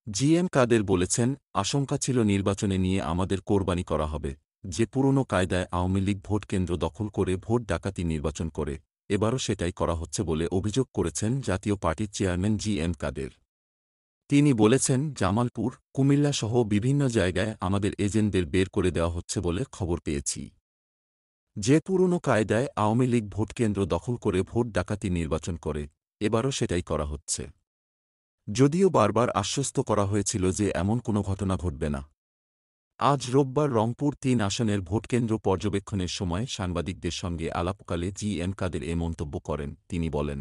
GM কাদের বলেছেন, আশঙ্কা ছিল নির্বাচনে নিয়ে আমাদের কোরবানি করা হবে, যে পুরনো কায়দায় আওয়ামী লীগ ভোটকেন্দ্র দখল করে ভোট ডাকাতি নির্বাচন করে, এবারও সেটাই করা হচ্ছে বলে অভিযোগ করেছেন জাতীয় পার্টির চেয়ারম্যান জিএম কাদের। তিনি বলেছেন, জামালপুর, কুমিল্লা সহ বিভিন্ন জায়গায় আমাদের এজেন্টদের বের করে দেওয়া হচ্ছে বলে খবর পেয়েছি। যে পুরনো কায়দায় আওয়ামী লীগ ভোটকেন্দ্র দখল করে ভোট ডাকাতি নির্বাচন করে, এবারও সেটাই করা হচ্ছে। যদিও বারবার আশ্বস্ত করা হয়েছিল যে এমন কোনো ঘটনা ঘটবে না। আজ রোববার রংপুর-৩ আসনের ভোটকেন্দ্র পর্যবেক্ষণের সময় সাংবাদিকদের সঙ্গে আলাপকালে জিএম কাদের এ মন্তব্য করেন। তিনি বলেন,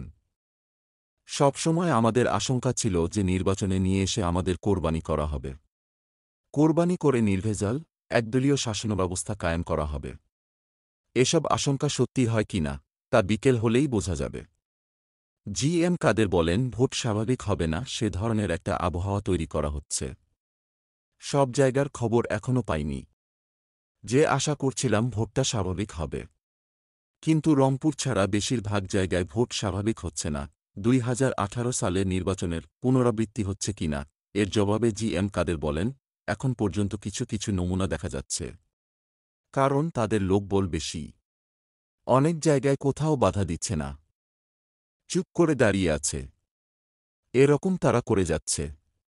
সবসময় আমাদের আশঙ্কা ছিল যে নির্বাচনে নিয়ে এসে আমাদের কোরবানি করা হবে। কোরবানি করে নির্ভেজাল, একদলীয় শাসনব্যবস্থা কায়েম করা হবে। এসব আশঙ্কা সত্যি হয় কিনা, তা বিকেল হলেই বোঝা যাবে। জিএম কাদের বলেন, ভোট স্বাভাবিক হবে না সে ধরনের একটা আবহাওয়া তৈরি করা হচ্ছে। সব জায়গার খবর এখনও পাইনি। যে আশা করছিলাম ভোটটা স্বাভাবিক হবে। কিন্তু রংপুর ছাড়া বেশিরভাগ জায়গায় ভোট স্বাভাবিক হচ্ছে না। ২০১৮ সালের নির্বাচনের পুনরাবৃত্তি হচ্ছে কিনা, এর জবাবে জিএম কাদের বলেন, এখন পর্যন্ত কিছু কিছু নমুনা দেখা যাচ্ছে। কারণ তাদের লোকবল বেশি। অনেক জায়গায় কোথাও বাধা দিচ্ছে না, চুপ করে দাঁড়িয়ে আছে। এরকম তারা করে যাচ্ছে।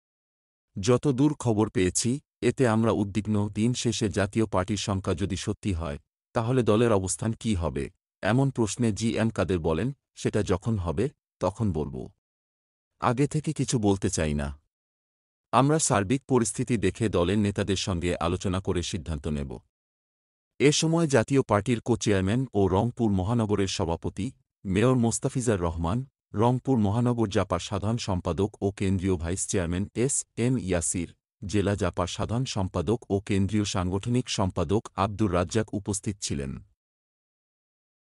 যত দূর খবর পেয়েছি, এতে আমরা উদ্বিগ্ন। দিন শেষে জাতীয় পার্টির সংখ্যা যদি সত্যি হয়, তাহলে দলের অবস্থান কী হবে, এমন প্রশ্নে জিএম কাদের বলেন, সেটা যখন হবে তখন বলব। আগে থেকে কিছু বলতে চাই না। আমরা সার্বিক পরিস্থিতি দেখে দলের নেতাদের সঙ্গে আলোচনা করে সিদ্ধান্ত নেব। এ সময় জাতীয় পার্টির কো-চেয়ারম্যান ও রংপুর মহানগরের সভাপতি মেয়র মোস্তাফিজার রহমান, রংপুর মহানগর জাপার সাধারণ সম্পাদক ও কেন্দ্রীয় ভাইস চেয়ারম্যান এস.এম. ইয়াসির, জেলা জাপার সাধারণ সম্পাদক ও কেন্দ্রীয় সাংগঠনিক সম্পাদক আব্দুর রাজ্জাক উপস্থিত ছিলেন।